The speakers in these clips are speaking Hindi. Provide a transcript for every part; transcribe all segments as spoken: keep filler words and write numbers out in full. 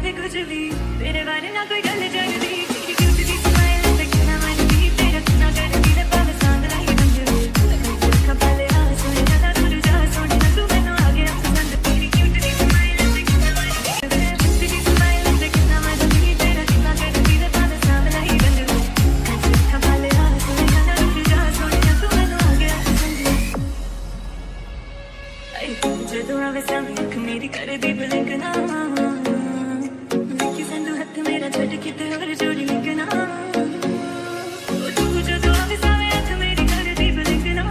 ते कुछ भी तेरे बारे ना कोई गल जगदी तेरी क्यूट दी स्माइल ते कितना मनदी तेरा कितना करदी ते पावे सांगला ही बंजू कपाले आ सोने ना दूर जा सोने ना तू मैनू आ गया पसंद तेरी क्यूट दी स्माइल ते कितना मनदी तेरी क्यूट दी स्माइल ते कितना मनदी तेरा कितना करदी ते पावे सांगला ही बंजू कपाले आ सोने ना दूर जा सोने ना तू मैनू आ गया पसंद जदों आवे सामने अख मेरी करदी ब्लिंक ना देखी संदू हथ मेरा छड़ किते होर जोड़ी लिखना तू जदों आवे सामने अख मेरी करदी ब्लिंक ना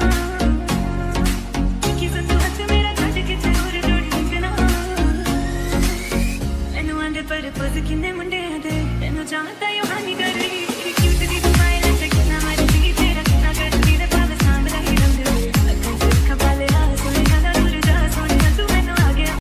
देखी संदू हथ मेरा छड़ किते होर जोड़ी लिखना मैनू आंदे पर पस किन्ने मुंडे दे तैनू जानदा यो हानी कर